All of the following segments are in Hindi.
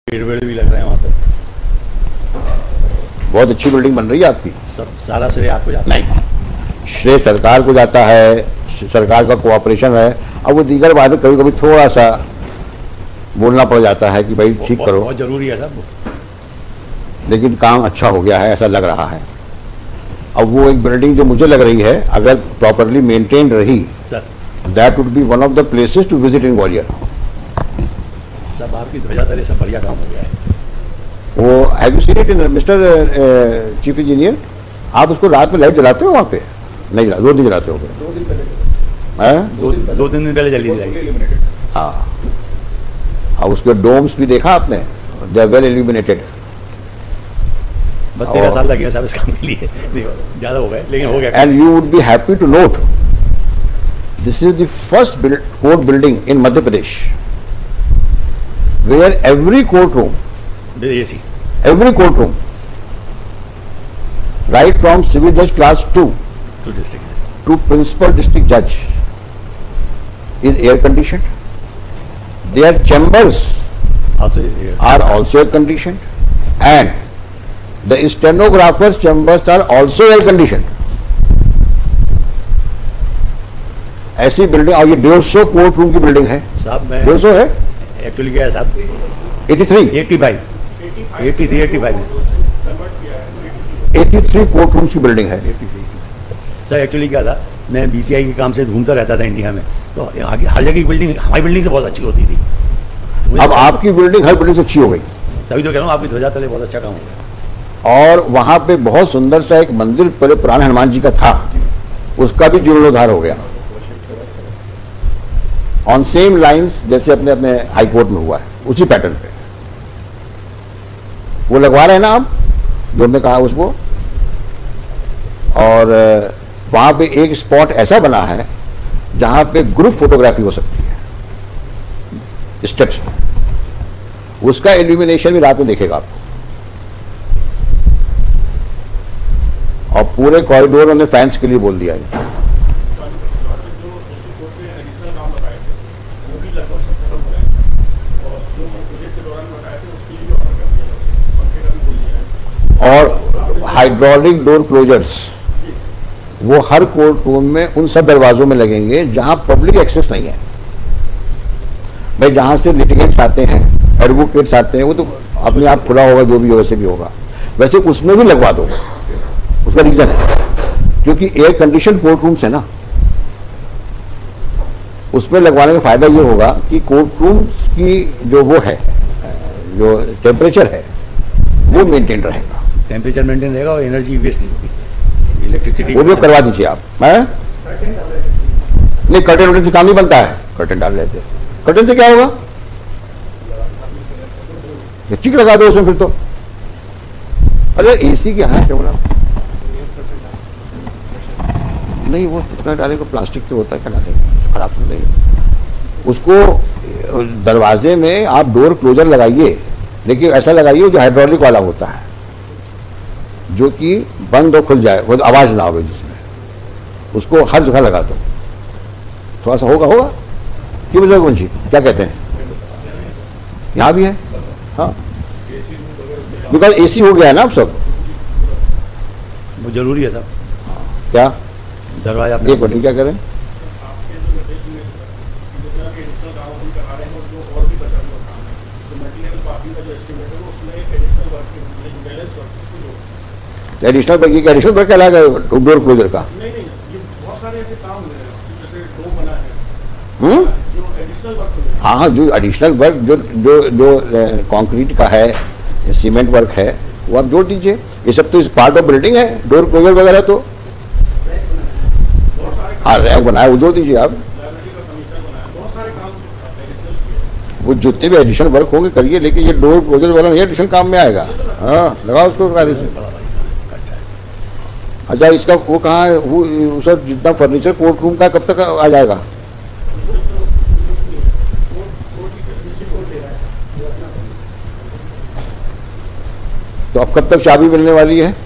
पेड़ वेड़ भी लग रहे हैं वहाँ पर। बहुत अच्छी बिल्डिंग बन रही है आपकी। सब सारा श्रेय आपको जाता है? नहीं, श्रेय सरकार को जाता है, सरकार का कोऑपरेशन है। अब वो दीगर बातें कभी कभी थोड़ा सा बोलना पड़ जाता है कि भाई ठीक करो, बहुत जरूरी है सब, लेकिन काम अच्छा हो गया है ऐसा लग रहा है। अब वो एक बिल्डिंग जो मुझे लग रही है अगर प्रॉपरली मेंटेन्ड रही, sir that would be one of the places to visit in Gwalior. सब आपकी ध्वजा तले सब बढ़िया काम हो गया है। वो have you seen it in mister chief engineer, आप उसको रात में लाइट जलाते हो वहाँ पे? नहीं जला, 2 दिन जलाते हो? 2 दिन पहले, 2-3 दिन पहले जली जाएगी। हाँ, और उसके डोम्स भी देखा आपने? They are well illuminated. बस 13 साल लगे साहब इस काम के लिए, ज़्यादा हो गए लेकिन हो गया। And you would be happy to note this is the first court building in Madhya Pradesh where every courtroom, AC, every courtroom, right from civil judge class 2 to district to principal district judge, is air conditioned. Their chambers are also air conditioned, and the stenographers' chambers are also air conditioned. ऐसी बिल्डिंग, और ये 150 कोर्ट रूम की बिल्डिंग है साहब। मैं 150 है एक्चुअली क्या है साहब, 83 कोर्ट रूम्स की बिल्डिंग है। सर एक्चुअली क्या था, मैं बीसीआई के काम से घूमता रहता था इंडिया में, तो आगे हर जगह की बिल्डिंग हमारी बिल्डिंग से बहुत अच्छी होती थी। अब आपकी बिल्डिंग हर बिल्डिंग से अच्छी हो गई, तभी तो कह रहा हूँ आपकी ध्वजा तले बहुत अच्छा काम हो गया। और वहां पे बहुत सुंदर सा एक मंदिर पहले पुराने हनुमान जी का था, उसका भी जीर्णोद्धार हो गया ऑन सेम लाइंस जैसे अपने अपने हाई कोर्ट में हुआ है, उसी पैटर्न पे वो लगवा रहे हैं ना आप, जो हमने कहा उसको। और वहां पे एक स्पॉट ऐसा बना है जहां पे ग्रुप फोटोग्राफी हो सकती है स्टेप्स पर, उसका इल्यूमिनेशन भी रात में देखेगा आपको। और पूरे कॉरिडोर में फैंस के लिए बोल दिया है। और हाइड्रोलिक डोर क्लोजर्स वो हर कोर्ट रूम में उन सब दरवाजों में लगेंगे जहां पब्लिक एक्सेस नहीं है। भाई जहां से लिटिगेंट्स आते हैं, एडवोकेट्स आते हैं, वो तो अपने आप खुला होगा, जो भी हो वैसे भी होगा, वैसे उसमें भी लगवा दो। उसका रीजन है क्योंकि एयर कंडीशन कोर्ट रूम्स है ना, उसमें लगवाने का फायदा ये होगा कि कोर्ट रूम्स की जो वो है, जो टेम्परेचर है वो मेंटेन रहेगा, टेम्परेचर मेंटेन रहेगा और एनर्जी वेस्ट नहीं होगी, इलेक्ट्रिसिटी वो भी करवा दीजिए आप। नहीं, कर्टन वर्टन से काम नहीं बनता है, कर्टन डाल लेते, कर्टन से क्या होगा, चिक लगा दो उसमें फिर तो। अरे एसी क्या है, क्या बोला नहीं, वो कितना डालेगा, प्लास्टिक के होता है, क्या डालेगा, खराब तो नहीं। उसको दरवाजे में आप डोर क्लोजर लगाइए, लेकिन ऐसा लगाइए जो हाइड्रोलिक वाला होता है, जो कि बंद और खुल जाए, वो आवाज ना हो जिसमें, उसको हर जगह लगा दो। थोड़ा सा होगा क्यों बुजुर्ग वंशी, क्या कहते हैं, यहाँ भी है। हाँ, बिकॉज एसी हो गया है ना अब सब, वो जरूरी है सब। क्या दरवाजा एक मिनट, क्या करें, एडिशनल वर्क, ये एडिशनल वर्क क्या लगा डोर क्लोजर का? नहीं, ये बहुत सारे ऐसे काम हुए हैं, जैसे डोर बना है, जो एडिशनल वर्क। हाँ, जो एडिशनल वर्क जो जो जो कंक्रीट का है, सीमेंट वर्क है, वो आप जोड़ दीजिए। ये सब तो इस पार्ट ऑफ बिल्डिंग है, डोर क्लोजर वगैरह तो। हाँ, रैक बनाया, वो जोड़ दीजिए आप। वो जितने भी एडिशनल वर्क होंगे करिए, लेकिन ये डोर क्लोजर वाला नहीं एडिशनल काम में आएगा। हाँ, लगाओ उसको कायदे से। अच्छा, इसका वो कहाँ है, वो सब जितना फर्नीचर कोर्ट रूम का कब तक आ जाएगा? तो अब कब तक चाबी मिलने वाली है?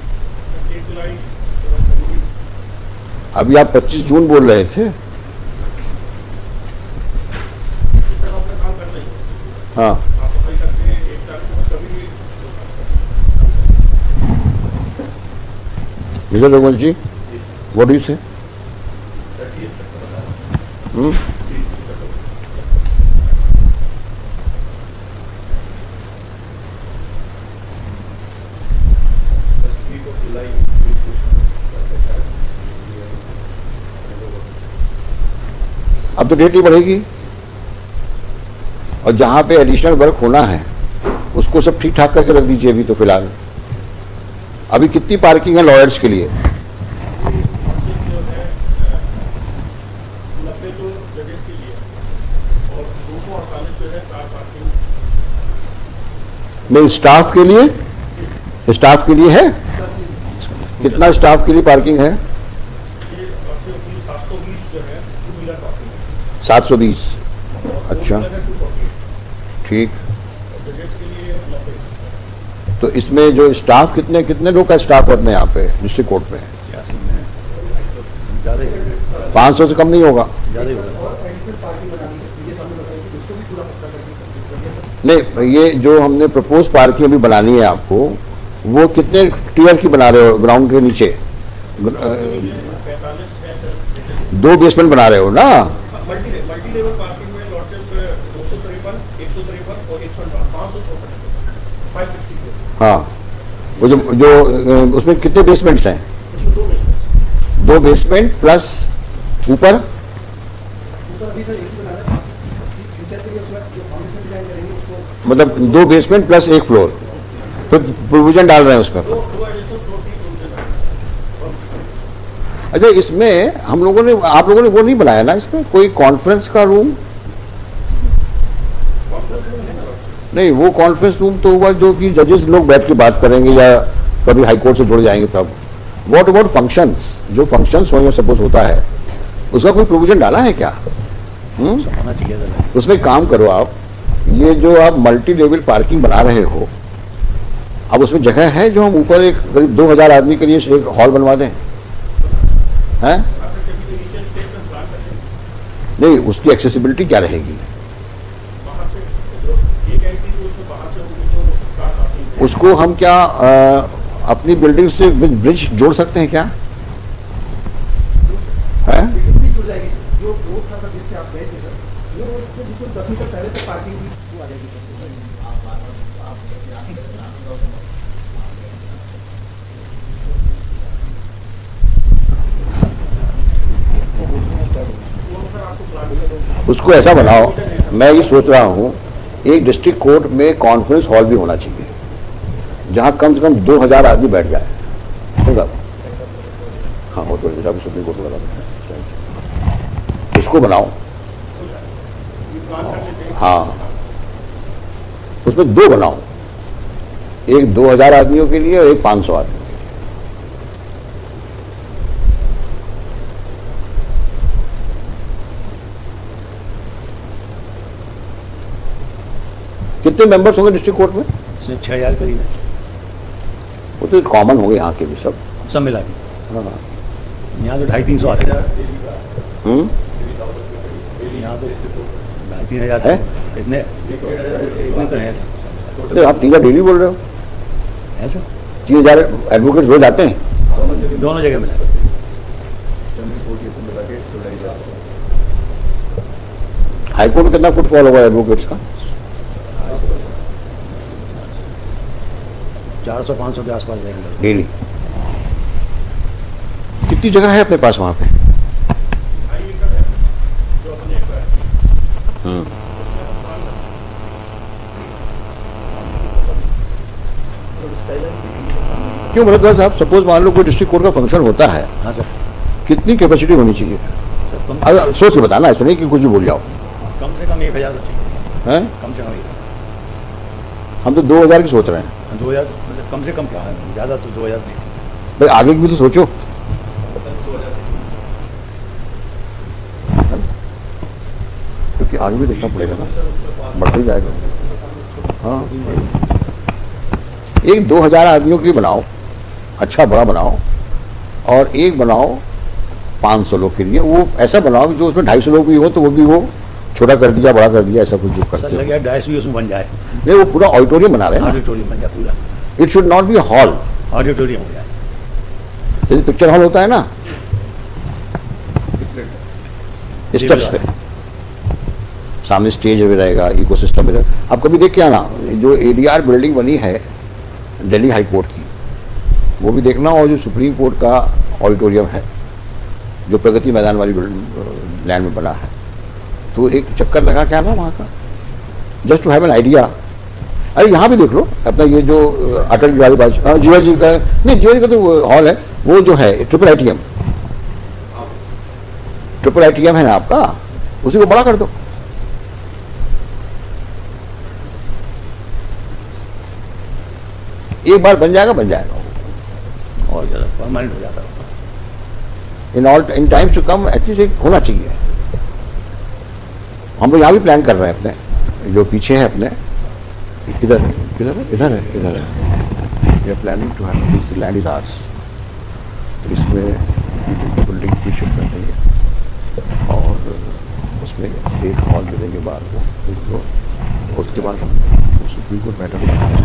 अभी आप 25 जून बोल रहे थे। हाँ, mister Raghuvanshi, what do you say? अब तो डेट ही बढ़ेगी और जहां पे एडिशनल वर्क होना है उसको सब ठीक ठाक करके रख दीजिए। अभी तो फिलहाल अभी कितनी पार्किंग है लॉयर्स के लिए? 90 तो जगह के लिए और 248 जो है कार पार्किंग नहीं, स्टाफ के लिए, स्टाफ के लिए है। कितना स्टाफ के लिए पार्किंग है? ये 720 जो है 2 व्हीलर पार्किंग है। 720। अच्छा, ठीक। जगह के लिए 90। तो इसमें जो स्टाफ कितने कितने लोग का स्टाफ है अपने यहाँ पे डिस्ट्रिक्ट कोर्ट में? ज़्यादा ही 500 से कम नहीं होगा। ज़्यादा ही होगा। नहीं, ये जो हमने प्रपोज पार्किंग अभी बनानी है आपको, वो कितने टीयर की बना रहे हो? ग्राउंड के नीचे 2 बेसमेंट बना रहे हो ना? मल्टी लेवल पार्किंग में लॉटेज 253, 153 और 158, 560। हाँ, वो जो उसमें कितने बेसमेंट्स हैं? उसमें 2 बेसमेंट। 2 बेसमेंट प्लस ऊपर मतलब 2 बेसमेंट प्लस 1 फ्लोर, तो प्रोविजन डाल रहे हैं उसमें। अच्छा, इसमें हम लोगों ने, आप लोगों ने वो नहीं बनाया ना इसमें कोई कॉन्फ्रेंस का रूम? नहीं, वो कॉन्फ्रेंस रूम तो हुआ जो कि जजेस लोग बैठ के बात करेंगे या कभी हाईकोर्ट से जुड़ जाएंगे तब। What about functions? जो फंक्शंस होंगे सपोज होता है, उसका कोई प्रोविजन डाला है क्या? होना चाहिए था। उसमें काम करो आप, ये जो आप मल्टी लेवल पार्किंग बना रहे हो, अब उसमें जगह है जो हम ऊपर एक करीब 2000 आदमी के लिए एक हॉल बनवा दें? हैं? नहीं, उसकी एक्सेसिबिलिटी क्या रहेगी? उसको हम क्या अपनी बिल्डिंग से ब्रिज जोड़ सकते हैं क्या? है? उसको ऐसा बनाओ, मैं ये सोच रहा हूँ एक डिस्ट्रिक्ट कोर्ट में कॉन्फ्रेंस हॉल भी होना चाहिए जहाँ कम से कम 2000 आदमी बैठ जाए, होगा? हाँ, हो तो सुप्रीम कोर्ट लगा, इसको बनाओ। हाँ, उसमें 2 बनाओ, एक 2000 आदमियों के लिए और एक 500 आदमी। कितने मेंबर्स होंगे डिस्ट्रिक्ट कोर्ट में? इसमें 6000 करीब है। वो तो कॉमन होंगे यहाँ के भी सब मिला के। हाँ। यहाँ तो 250-300 आते हैं। यहाँ तो 2,500 है? इतने तो हैं सर। तो आप 3 डेली बोल रहे हो? है सर, 3000 एडवोकेट रोज आते हैं? दोनों जगह मिला। हाईकोर्ट में कितना फुटफॉल होगा एडवोकेट्स का? 400-500 के आसपास जाएंगे डेली। कितनी जगह है अपने पास वहां पे? क्यों भरद्वाज साहब, सपोज मान लो कोई डिस्ट्रिक्ट कोर्ट का फंक्शन होता है, हाँ सर, कितनी कैपेसिटी होनी चाहिए? सर अगर सोच के बताना, ऐसा नहीं कि कुछ भी बोल जाओ। कम से कम 1000 तो चाहिए सर। हैं? कम से कम 1000। हम तो 2000 की सोच रहे हैं 2000 मतलब कम से कम क्या है, ज़्यादा तो 2000 नहीं। भाई, आगे की भी तो सोचो। क्योंकि आगे भी देखना पड़ेगा ना, बढ़ते ही जाएगा। हाँ, एक 2000 आदमियों के लिए बनाओ, अच्छा बड़ा बनाओ, और एक बनाओ 500 लोग के लिए। वो ऐसा बनाओ कि जो उसमें 250 लोग भी हो तो वो भी हो, छोटा कर दिया बड़ा कर दिया, ऐसा कुछ जो सर करते हो। लगे डाइस भी उसमें बन जाए, नहीं, वो पूरा ऑडिटोरियम बना रहे हैं ना। ऑडिटोरियम बन जाए पूरा। It should not be hall, auditorium हो जाए। जैसे पिक्चर हॉल होता है ना स्टेप्स पे, सामने स्टेज भी रहेगा, इकोसिस्टम भी रहेगा। आप कभी देख के आना, जो ADR बिल्डिंग बनी है दिल्ली हाई कोर्ट की, वो भी देखना, और जो सुप्रीम कोर्ट का ऑडिटोरियम है जो प्रगति मैदान वाली लैंड में बना है, तो एक चक्कर लगा के आना वहाँ का, just to have an idea. अरे यहाँ भी देख लो अपना ये जो अटल बिहारी वाजपेयी, जीवाजी का नहीं, जीवाजी का तो हॉल है, वो जो है ट्रिपल आईटीएम है ना आपका, उसी को बड़ा कर दो। एक बार बन जाएगा और ज़्यादा परमानेंट हो जाता है। In times to come at least होना चाहिए। हम लोग यहाँ भी प्लान कर रहे हैं अपने, जो पीछे है अपने, इधर है ये planning to have this land is ours. तो इसमें बिल्डिंग की शिफ्ट कर देंगे और उसमें एक हॉल दे देंगे बाहर को, उसके बाद हम सुप्रीम कोर्ट मैटर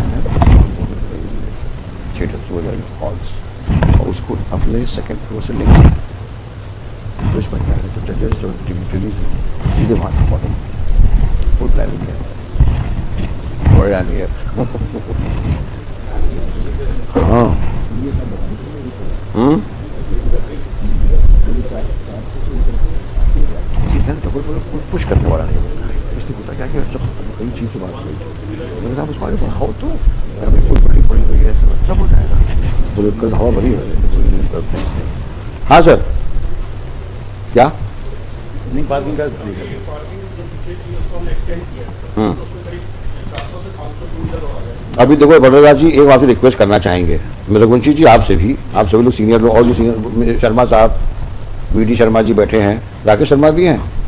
थिएटर हो जाएंगे हॉल्स, और उसको अपने सेकेंड फ्लोर से लेंगे तो इसमें क्या है, तो जजेस और डिविजनरीज सीधे वहाँ से पढ़ेंगे। फुल प्लानिंग है बड़ा नहीं है। हाँ पुश करने वाला नहीं होता, इसलिए होता क्या कि जब कई चीज़ से बात हुई मैंने उस बारे में हो तो फुल पड़ी हुई है, सब हो जाएगा, तो कल हवा भरी है। हाँ सर, क्या नहीं पार्किंग का अभी देखो बड़ोदास जी, एक आपसे रिक्वेस्ट करना चाहेंगे रघुवंशी जी, आपसे भी, आप सभी लोग सीनियर लोग, और जो सीनियर शर्मा साहब, VD शर्मा जी बैठे हैं, राकेश शर्मा भी हैं,